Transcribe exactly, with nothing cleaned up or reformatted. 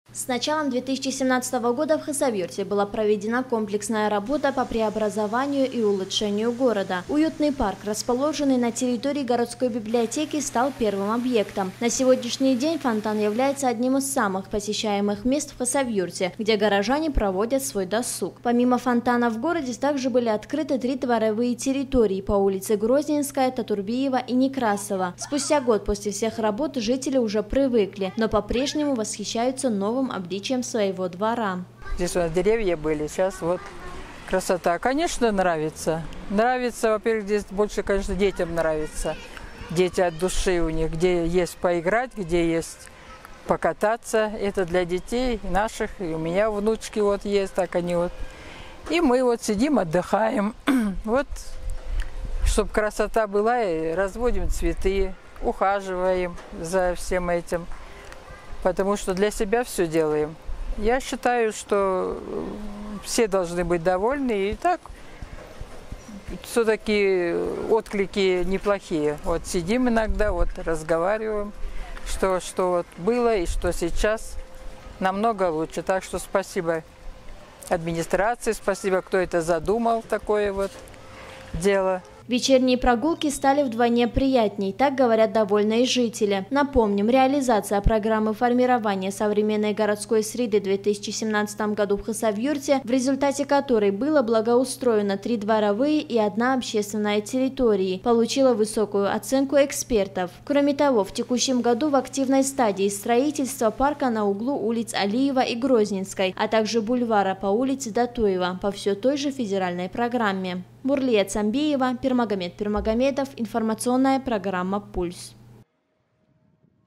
С началом две тысячи семнадцатого года в Хасавюрте была проведена комплексная работа по преобразованию и улучшению города. Уютный парк, расположенный на территории городской библиотеки, стал первым объектом. На сегодняшний день фонтан является одним из самых посещаемых мест в Хасавюрте, где горожане проводят свой досуг. Помимо фонтана в городе также были открыты три дворовые территории по улице Грозненская, Татурбиева и Некрасова. Спустя год после всех работ жители уже привыкли, но по-прежнему восхищаются новым обличием своего двора. Здесь у нас деревья были, сейчас вот красота. Конечно, нравится. Нравится, во-первых, здесь больше, конечно, детям нравится. Дети от души у них, где есть поиграть, где есть покататься. Это для детей наших, и у меня внучки вот есть, так они вот. И мы вот сидим, отдыхаем. Вот, чтобы красота была, и разводим цветы, ухаживаем за всем этим. Потому что для себя все делаем. Я считаю, что все должны быть довольны. И так все-таки отклики неплохие. Вот сидим иногда, вот разговариваем, что, что вот было и что сейчас намного лучше. Так что спасибо администрации, спасибо, кто это задумал, такое вот дело. Вечерние прогулки стали вдвойне приятней, так говорят довольные жители. Напомним, реализация программы формирования современной городской среды в две тысячи семнадцатом году в Хасавюрте, в результате которой было благоустроено три дворовые и одна общественная территории, получила высокую оценку экспертов. Кроме того, в текущем году в активной стадии строительства парка на углу улиц Алиева и Грозненской, а также бульвара по улице Датуева по все той же федеральной программе. Бурлия Цамбиева, Пирмагомед Пирмагомедов, информационная программа «Пульс».